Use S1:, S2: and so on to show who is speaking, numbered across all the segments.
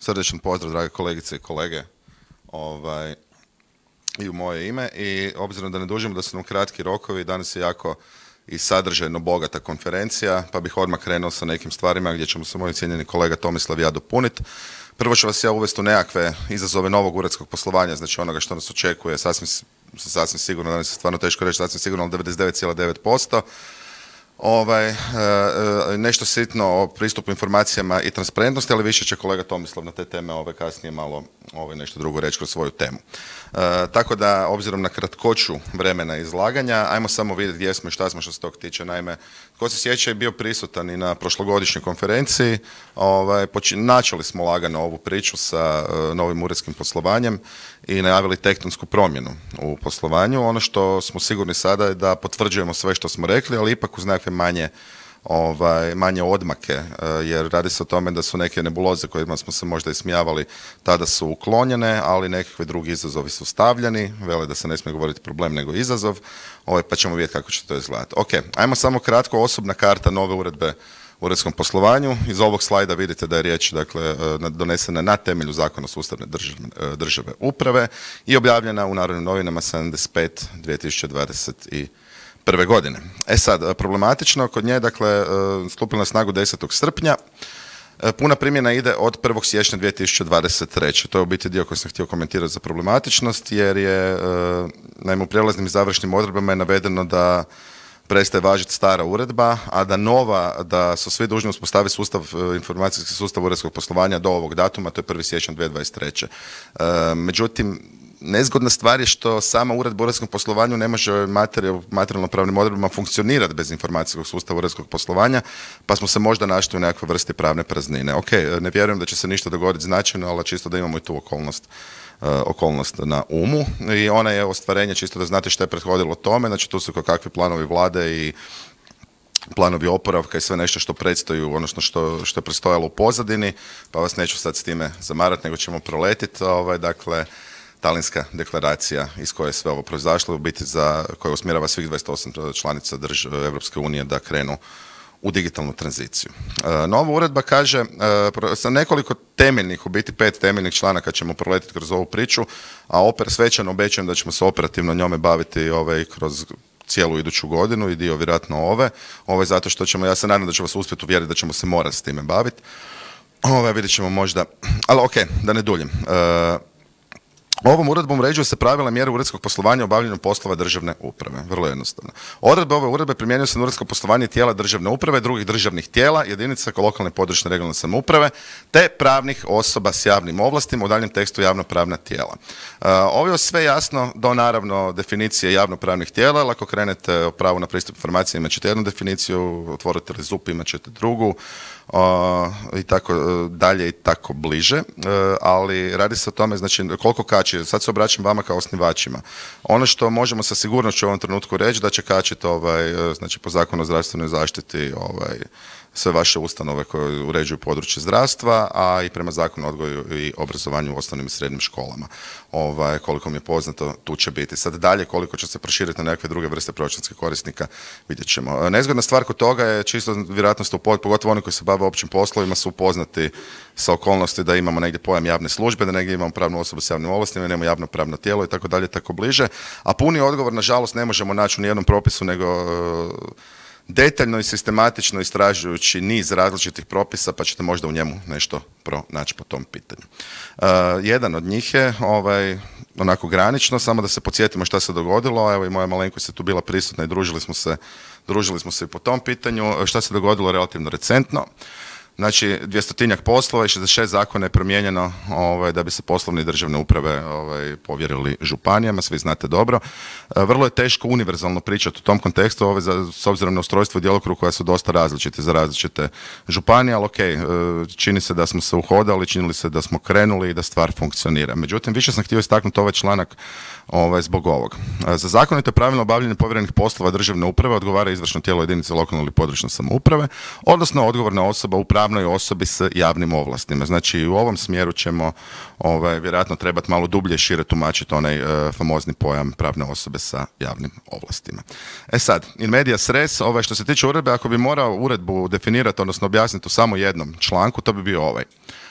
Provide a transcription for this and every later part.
S1: Srdečan pozdrav, drage kolegice i kolege, i u moje ime. I obzirom da ne dužimo, da su nam kratki rokovi, danas je jako i sadržajno bogata konferencija, pa bih odmah krenuo sa nekim stvarima gdje ćemo se moj cijenjeni kolega Tomislav i ja dopuniti. Prvo ću vas ja uvesti u nekakve izazove novog uredskog poslovanja, znači onoga što nas očekuje, sasvim sigurno, danas je stvarno teško reći, sasvim sigurno, 99,9%. Nešto sitno o pristupu informacijama i transparentnosti, ali više će kolega Tomislav na te teme kasnije malo nešto drugo reći kroz svoju temu. Tako da, obzirom na kratkoću vremena izlaganja, ajmo samo vidjeti gdje smo i šta smo što se tog tiče. Naime, tko se sjeća je bio prisutan i na prošlogodišnjoj konferenciji. Načeli smo lagano ovu priču sa novim uredskim poslovanjem i najavili tektonsku promjenu u poslovanju. Ono što smo sigurni sada je da potvrđujemo sve što smo rekli, ali ipak uz nekakve manje odmake, jer radi se o tome da su neke nebuloze kojima smo se možda ismijavali tada su uklonjene, ali nekakvi drugi izazovi su stavljeni. Vele da se ne smije govoriti problem nego izazov, pa ćemo vidjeti kako će to izgledati. Ok, ajmo samo kratko, osobna karta nove uredbe u uredskom poslovanju. Iz ovog slajda vidite da je riječ, dakle, donesena na temelju Zakona o sustavne države uprave i objavljena u Narodnim novinama 75/2021. godine. Sad, problematično kod nje, dakle, stupila na snagu 10. srpnja, puna primjena ide od 1. siječnja 2023. To je u biti dio koji sam htio komentirati za problematičnost, jer je, naime, u prijelaznim i završnim odredbama je navedeno da prestaje važiti stara uredba, a da su svi dužni uspostaviti informacijski sustav uredskog poslovanja do ovog datuma, to je 1. siječnja 2023. Međutim, nezgodna stvar je što sama uredba o uredskom poslovanju ne može materijalno-pravnim odredbama funkcionirati bez informacijskog sustava uredskog poslovanja, pa smo se možda našli u nekakvoj vrsti pravne praznine. Ok, ne vjerujem da će se ništa dogoditi značajno, ali čisto da imamo i tu okolnost na umu. I ona je ostvarenje, čisto da znate što je prethodilo tome, znači tu su kakvi planovi vlade i planovi oporavka i sve nešto što predstoji, odnosno što je predstojalo u pozadini, pa vas neću sad s time zamarati, nego ćemo proletiti. Dakle, Talinska deklaracija iz koje je sve ovo proizašlo, u biti koja usmjerava svih 28 članica Europske unije da krenu u digitalnu tranziciju. Nova uredba kaže, sa nekoliko temeljnih, u biti 5 temeljnih članaka ćemo proletiti kroz ovu priču, a svečano obećajem da ćemo se operativno njome baviti kroz cijelu iduću godinu i dio vjerojatno ove zato što ćemo, ja se nadam da ću vas uspjeti uvjeriti da ćemo se morati s time baviti. Vidjet ćemo možda, ali ok, da ne duljim. Ovom uredbom uređuju se pravila mjere uredskog poslovanja u obavljanju poslova državne uprave. Vrlo jednostavno. Odredbe ove uredbe primjenjuju se na uredsko poslovanje tijela državne uprave, drugih državnih tijela, jedinica lokalne i područne regionalne samouprave, te pravnih osoba s javnim ovlastima, u daljem tekstu javnopravna tijela. Ovo je sve jasno do naravno definicije javnopravnih tijela, ali ako krenete o pravu na pristup informacijama imat ćete jednu definiciju, otvorite li ZUP imat ćete drugu, i tako dalje i tako bliže, ali radi se o tome, znači, koliko kači, sad se obraćam vama kao osnivačima. Ono što možemo sa sigurnošću u ovom trenutku reći da će kačiti znači po Zakonu o zdravstvenoj zaštiti sve vaše ustanove koje uređuju područje zdravstva, a i prema Zakonu o odgoju i obrazovanju u osnovnim i srednjim školama. Koliko mi je poznato, tu će biti. Sad dalje, koliko će se proširiti na nekakve druge vrste proračunskih korisnika, vidjet ćemo. Nezgodna stvar kod toga je čisto vjerojatno, pogotovo oni koji se bave općim poslovima su upoznati sa okolnosti da imamo negdje pojam javne službe, da negdje imamo pravnu osobu s javnim ovlastima, nemamo javno pravno tijelo i tako dalje, tako bliže. A puni odgovor, nažalost, ne možemo naći u nijednom propisu, nego detaljno i sistematično istražujući niz različitih propisa, pa ćete možda u njemu nešto pronaći po tom pitanju. Jedan od njih je onako granično, samo da se podsjetimo šta se dogodilo. Evo i moja malenkost je tu bila prisutna i družili smo se i po tom pitanju. Šta se dogodilo relativno recentno? Znači, 200-tinjak poslova i 66 zakona je promijenjeno da bi se poslovne državne uprave povjerili županijama, svi znate dobro. Vrlo je teško univerzalno pričati u tom kontekstu, s obzirom na ustrojstvo i djelokrug koja su dosta različite za različite županije, ali ok, čini se da smo se uhodali, činili se da smo krenuli i da stvar funkcionira. Međutim, više sam htio istaknuti ovaj članak zbog ovog. Za zakonito i pravilno obavljanje povjerenih poslova državne uprave odgovara izvršno tijelo jedinice lokalne ili područne samouprave, odnosno odgovorna osoba u pravnoj osobi s javnim ovlastima. Znači, u ovom smjeru ćemo vjerojatno trebati malo dublje i šire tumačiti onaj famozni pojam pravne osobe sa javnim ovlastima. Sad, in medias res, što se tiče uredbe, ako bi morao uredbu definirati, odnosno objasniti u samo jednom članku, to bi bio ovaj.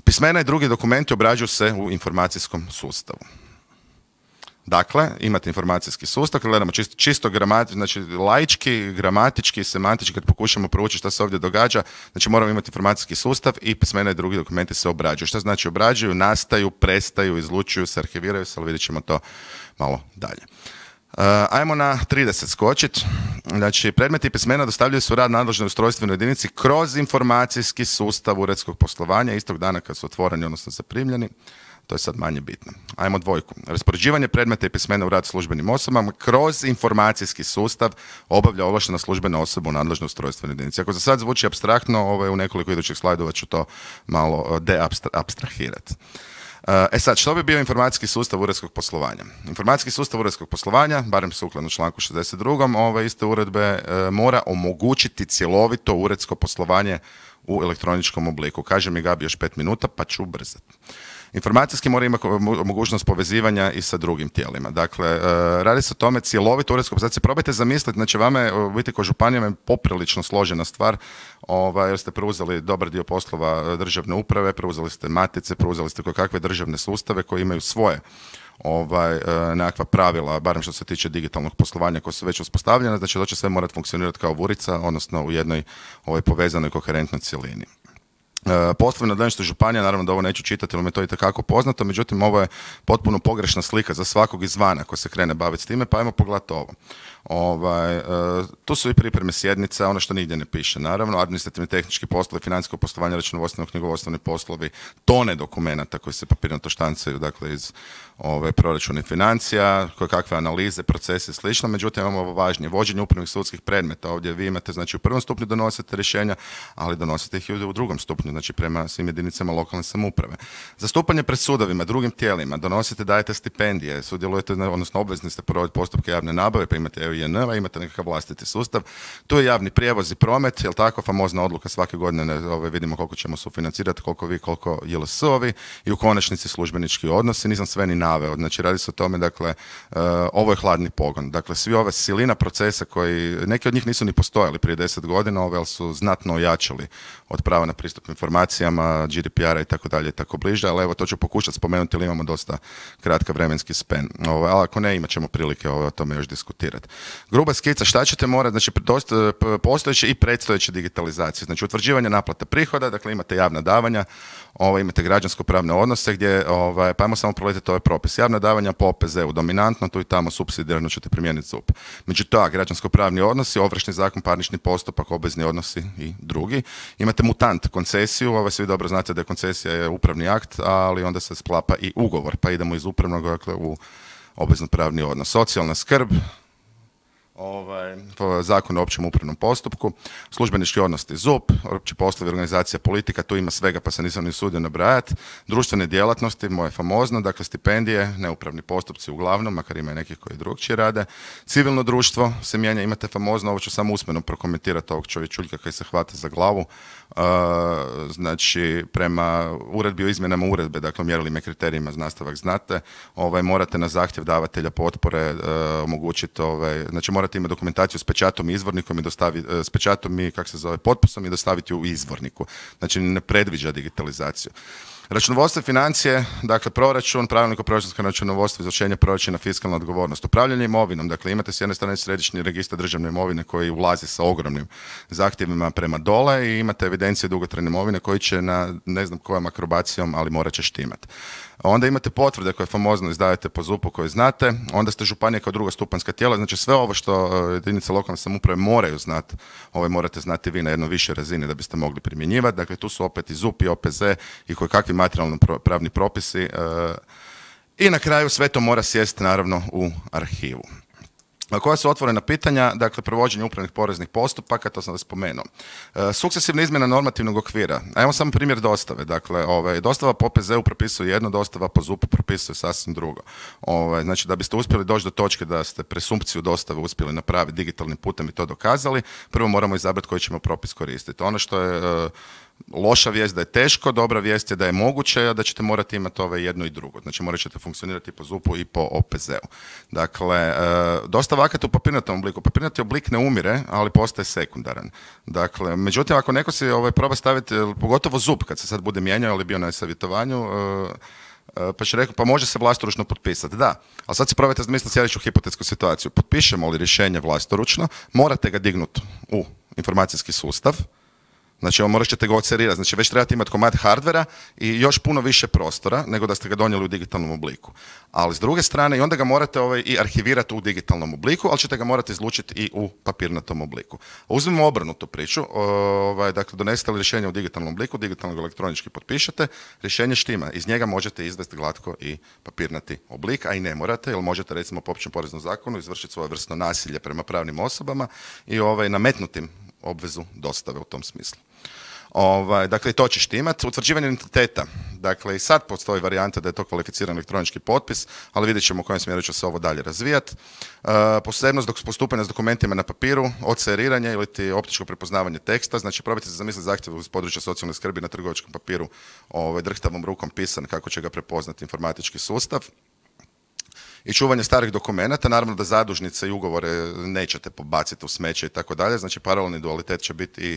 S1: Pismena i drugi dokumenti obrađuju se u informacijskom sustavu. Dakle, imate informacijski sustav, kad gledamo čisto znači laički, gramatički, semantički, kad pokušamo proučiti što se ovdje događa, znači moramo imati informacijski sustav i pismena i drugi dokumenti se obrađuju. Što znači obrađuju, nastaju, prestaju, izlučuju se, arhiviraju se, ali vidjet ćemo to malo dalje. Ajmo na 30 skočit. Znači, predmeti i pismena dostavljaju se u rad nadležnoj ustrojstvenoj jedinici kroz informacijski sustav uredskog poslovanja istog dana kad su otvoreni, odnosno zaprimljeni. To je sad manje bitno. Ajmo dvojku. Raspoređivanje predmeta i pismena u rad službenim osobama kroz informacijski sustav obavlja ovlaštena službena osoba u nadležnoj ustrojstvenoj jedinici. Ako za sad zvuči apstraktno, u nekoliko idućih slajdova ću to malo deabstrahirati. Sad, što bi bio informacijski sustav uredskog poslovanja? Informacijski sustav uredskog poslovanja, barem sukladno članku 62. ove iste uredbe, mora omogućiti cjelovito uredsko poslovanje u elektroničkom obliku. Kaže mi Gabi još 5 minuta, pa ću ubrzati. Informacijski mora imati mogućnost povezivanja i sa drugim tijelima. Dakle, radi se o tome cjelovito uredsko poslovanje. Probajte zamisliti, znači vama je, vidite, ko županijama je poprilično složena stvar, jer ste preuzeli dobar dio poslova državne uprave, preuzeli ste matice, preuzeli ste kakve državne sustave koji imaju svoje nekakva pravila, barem što se tiče digitalnog poslovanja koja su već uspostavljena, znači to će sve morati funkcionirati kao vurica, odnosno u jednoj povezanoj koherentnoj cjelini. Poslovi nadležnosti županija, naravno da ovo neću čitati, ali mi je to itekako poznato, međutim ovo je potpuno pogrešna slika za svakog izvana ko se krene baviti s time, pa ajmo pogledati ovo. Tu su i pripreme sjednica, ono što nigdje ne piše, naravno, administrativni tehnički poslovi, financijsko poslovanje, računovodstveno knjigovodstveni poslovi, tone dokumenata koji se papirnato štancaju, dakle iz proračuna i financija, kakve analize, procese i slično, međutim imamo ovo važnije, vođenje upravnih sudskih predmeta, ovdje vi imate, znači u prvom stupnju donosite rješenja, ali donosite ih i u drugom stupnju, znači prema svim jedinicama lokalne samouprave. Zastupanje pred sudovima, drugim tijelima, donosite, dajete stipendije, sudjelujete, odnosno obvezni ste provoditi postupke javne nabave, pa imate EUJN, imate nekakav vlastiti sustav. Tu je javni prijevoz i promet, jel tako, famozna odluka svake godine, vidimo koliko ćemo sufinancirati, koliko vi, koliko JLS-ovi i u konačnici službenički odnosi, nisam sve ni naveo, znači radi se o tome, dakle, ovo je hladni pogon, dakle, svi ove silina procesa koji, neki od njih nisu ni postojali prije 10 godina, ali su znatno ojačali od prava na pristup informacijama, GDPR-a i tako dalje i tako bliže, ali evo to ću pokušati spomenuti jer imamo dosta kratka vremenski span. Ali ako ne, imat ćemo prilike o tome još diskutirati. Gruba skica, šta ćete morati, znači postojeće i predstojeće digitalizacije, znači utvrđivanje naplate prihoda, dakle imate javna davanja, imate građansko-pravne odnose gdje, pa ajmo samo proletiti ovaj propis. Javna davanja po OPZ-u dominantno, tu i tamo supsidijarno ćete primijeniti ZUP. Međutim, građansko-pravni odnosi, ovršni zakon, parnični postupak, obvezni odnosi i drugi. Imate mutant, koncesiju, svi dobro znate da je koncesija je upravni akt, ali onda se sklapa i ugovor, pa idemo iz upravnog, dakle, u obvezno-pravni odnos. Socijalna skrb, zakon o općem upravnom postupku, službenički odnosi ZUP, opći poslovi, organizacija, politika, tu ima svega pa se nisam ni usudio nabrajati, društvene djelatnosti, moje famozno, dakle stipendije, neupravni postupci uglavnom, makar ima i nekih koji drugčije rade, civilno društvo se mijenja, imate famozno, ovo ću samo usmeno prokomentirati ovog čovječuljka koji se hvata za glavu, znači prema uredbi o izmjenama uredbe, dakle mjerilima i kriterijima za nastavak znate, morate na zahtjev davatelja potpore omogućiti, znači morate imati dokumentaciju s pečatom i izvornikom i s pečatom i potpisom i dostaviti u izvorniku. Znači ne predviđa digitalizaciju. Računovodstvo i financije, dakle proračun, pravilnik o proračunskom računovodstvu, izvršenje proračuna, fiskalna odgovornost, upravljanje imovinom, dakle imate s jedne strane središnji registar državne imovine koji ulazi sa ogromnim zahtjevima prema dole i imate evidencije dugotrajne imovine koji će na ne znam kojom akrobacijom, ali morat će štimati. Onda imate potvrde koje famozno izdajete po ZUP-u koje znate, onda ste županija kao drugostupanjska tijela, znači sve ovo što jedinice lokalne samouprave moraju znati, morate znati vi na jednoj višoj razini da biste mogli primjenjivati, dakle tu su opet i ZUP i OPZ i koji kakvi materijalno pravni propisi i na kraju sve to mora sjesti naravno u arhivu. Koja su otvorena pitanja, dakle provođenje upravnih poreznih postupaka, to sam da spomenuo. Sukcesivna izmjena normativnog okvira. Evo samo primjer dostave. Dakle, dostava po OPZ-u propisuje jedno, dostava po ZUP-u propisuje sasvim drugo. Znači da biste uspjeli doći do točke da ste presumpciju dostave uspjeli napraviti digitalnim putem i to dokazali, prvo moramo izabrati koji ćemo propis koristiti. Ono što je Loša vijest da je teško, dobra vijest je da je moguće, a da ćete morati imati jedno i drugo. Znači morat ćete funkcionirati po ZUP-u i po OPZ-u. Dakle, dosta vakata u papirnatom obliku. Papirnati oblik ne umire, ali postaje sekundaran. Dakle, međutim, ako neko si proba staviti, pogotovo ZUP, kad se sad bude mijenjao ili bio na savjetovanju, pa će rekao, pa može se vlastoručno potpisati. Da, ali sad si probajte zamisliti sljedeću hipotetsku situaciju. Potpišemo li rješenje vlastoručno, morate ga dignuti u informacijski sustav. Znači, morat ćete ga ocerirati. Znači, već trebate imati komad hardvera i još puno više prostora nego da ste ga donijeli u digitalnom obliku. Ali s druge strane, i onda ga morate i arhivirati u digitalnom obliku, ali ćete ga morati izlučiti i u papirnatom obliku. Uzmimo obrnutu priču. Dakle, donesete li rješenje u digitalnom obliku, digitalno ga elektronički potpišete, rješenje štima. Iz njega možete izvesti glatko i papirnati oblik, a i ne morate, jer možete, recimo, po općem poreznom zakonu izvršiti svojevrsno nasilje prema pravnim osobama i nametnuti im obvezu dostave u tom smislu. Dakle, i to će štimati. Utvrđivanje identiteta. Dakle, i sad postoji varijanta da je to kvalificiran elektronički potpis, ali vidjet ćemo u kojem smjeru će se ovo dalje razvijati. Posebnost postupanja s dokumentima na papiru, oceriranje ili ti optičko prepoznavanje teksta. Znači, probajte se zamisliti zahtjev iz područja socijalne skrbi na trgovačkom papiru drhtavom rukom pisan, kako će ga prepoznati informatički sustav. I čuvanje starih dokumenata, naravno da zadužnice i ugovore nećete pobaciti u smeće i tako dalje, znači paralelni dualitet će biti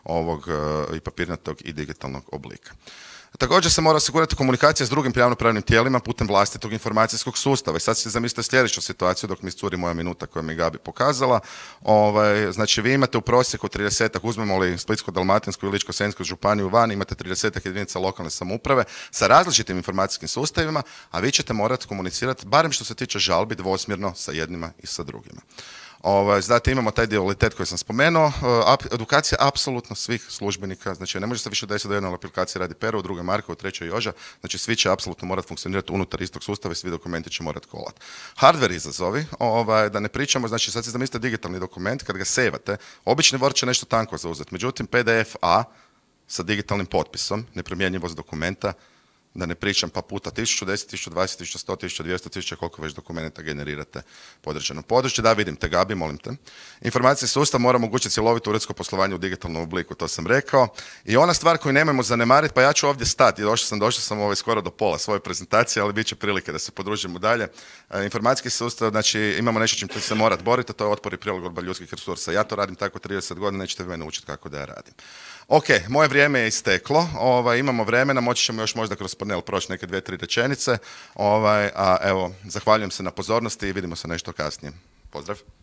S1: i papirnatog i digitalnog oblika. Također se mora osigurati komunikacija s drugim javnopravnim tijelima putem vlastitog informacijskog sustava. I sad si zamislite sljedeću situaciju dok mi curi moja minuta koju mi Gabi pokazala. Znači vi imate u prosjeku 30-ak, uzmemo li Splitsko-dalmatinsku i Ličko-senjsku županiju van, imate 30-ak jedinica lokalne samouprave sa različitim informacijskim sustavima, a vi ćete morati komunicirati, barem što se tiče žalbi, dvosmjerno sa jednima i sa drugima. Znate, imamo taj dualitet koji sam spomenuo, edukacija apsolutno svih službenika, znači ne može se više desiti da jednoj aplikaciji radi Pero, u drugoj Marko, u trećoj Joža, znači svi će apsolutno morati funkcionirati unutar istog sustava i svi dokumenti će morati kolati. Hardware izazovi, da ne pričamo, znači sad si zamislite digitalni dokument, kad ga sejvate, obični Word će nešto tanko zauzeti, međutim PDF A sa digitalnim potpisom, nepromjenjivost dokumenta, da ne pričam pa puta 1000, 10, 1000, 20, 1100, 1200, 1000, koliko već dokumenta generirate po određenom području. Da, vidim te, Gabi, molim te. Informacijski sustav mora omogućiti cjelovito uredsko poslovanje u digitalnom obliku, to sam rekao. I ona stvar koju nemojmo zanemariti, pa ja ću ovdje stati, došao sam skoro do pola svoje prezentacije, ali bit će prilike da se podružimo dalje. Informacijski sustav, znači imamo nešto čim će se morati boriti, a to je otpor i prilagodba ljudskih resursa. Ja to radim tako 30 godina, nećete vi mene učiti kako da ja radim. Ok, moje vrijeme je isteklo, imamo vremena, moći ćemo još možda kroz panel proći neke 2-3 rečenice, a evo, zahvaljujem se na pozornosti i vidimo se nešto kasnije. Pozdrav!